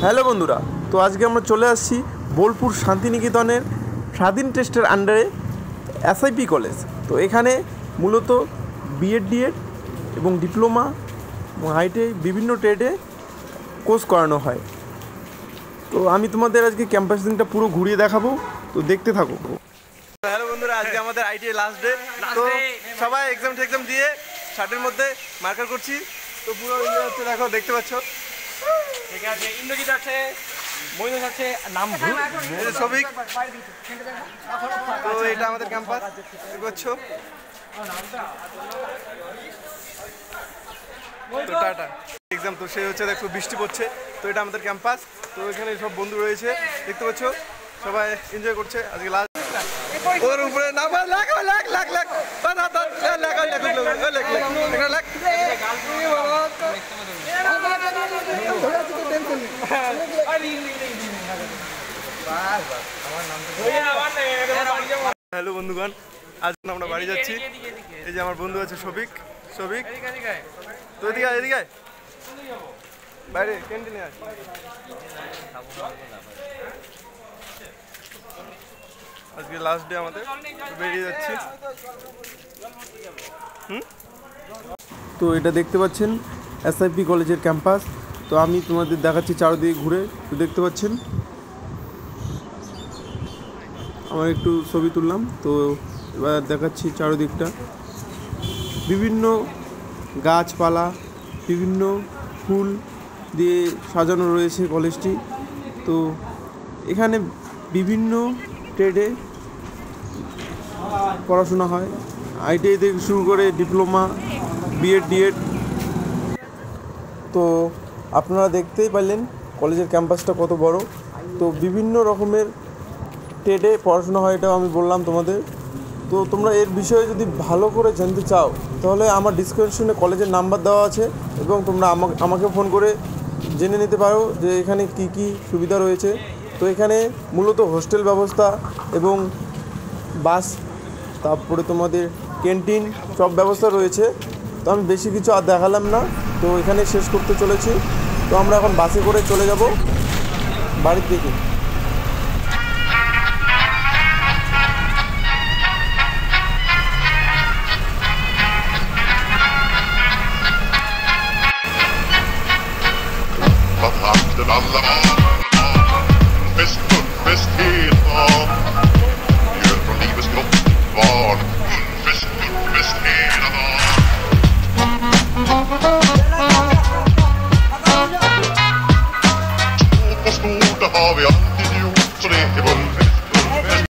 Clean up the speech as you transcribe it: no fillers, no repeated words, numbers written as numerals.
Hello বন্ধুরা, তো আজকে আমরা চলে আসছি বোলপুর শান্তিনিকেতনের স্বাধীন ট্রাস্টের আন্ডারে এসআইপি কলেজ। তো এখানে মূলত বিএড ডিএড এবং ডিপ্লোমা এবং আইটিআই বিভিন্ন ট্রেডে কোর্স করানো হয়। তো আমি তোমাদের আজকে ক্যাম্পাসিংটা পুরো ঘুরিয়ে দেখাবো, তো দেখতে থাকো। হ্যালো বন্ধুরা, আজকে আমাদের আইটিআই লাস্ট ডে। তো সবাই এক্সাম দিয়ে শার্টের মধ্যে মার্কার করছি। তো পুরো হচ্ছে, দেখো দেখতে পাচ্ছ, ঠিক আছে। ইন্দ্রজিৎ আছে, মইনুস আছে, নাম সবিক। তো এটা আমাদের ক্যাম্পাস, করছো তো টাটা এক্সাম। তো সে হচ্ছে, দেখো বৃষ্টি পড়ছে। তো এটা আমাদের ক্যাম্পাস। তো এখানে সব বন্ধু রয়েছে, দেখতে পাচ্ছ, সবাই এনজয় করছে আজকে লাস্ট। ওর উপরে না লাখ লাখ লাখ লাখ হ্যালো বন্ধুগণ, আজ আমরা বাড়ি যাচ্ছি। এই যে আমার বন্ধু আছে সবিক। তো এদিকে বাইরে ক্যান্টিনে আছে। আজকে লাস্ট ডে আমাদের, বেরিয়ে যাচ্ছি। তো এটা দেখতে পাচ্ছেন এসআইপি কলেজের ক্যাম্পাস। তো আমি তোমাদের দেখাচ্ছি চারদিকে ঘুরে। তো দেখতে পাচ্ছেন, আমার একটু ছবি তুললাম। তো এবার দেখাচ্ছি চারদিকটা, বিভিন্ন গাছপালা, বিভিন্ন ফুল দিয়ে সাজানো রয়েছে কলেজটি। তো এখানে বিভিন্ন ট্রেডে পড়াশোনা হয়, আইটিআই থেকে শুরু করে ডিপ্লোমা, বিএড ডিএড। তো আপনারা দেখতেই পারলেন কলেজের ক্যাম্পাসটা কত বড়। তো বিভিন্ন রকমের ট্রেডে পড়াশোনা হয়, এটাও আমি বললাম তোমাদের। তো তোমরা এর বিষয়ে যদি ভালো করে জানতে চাও, তাহলে আমার ডিসক্রিপশনে কলেজের নাম্বার দেওয়া আছে, এবং তোমরা আমাকে ফোন করে জেনে নিতে পারো যে এখানে কি কি সুবিধা রয়েছে। তো এখানে মূলত হোস্টেল ব্যবস্থা এবং বাস, তারপরে তোমাদের ক্যান্টিন, সব ব্যবস্থা রয়েছে। তো আমি বেশি কিছু আর দেখালাম না, তো এখানে শেষ করতে চলেছি। তো আমরা এখন বাসে করে চলে যাব বাড়ির দিকে। Har vi alltid gjort, så det är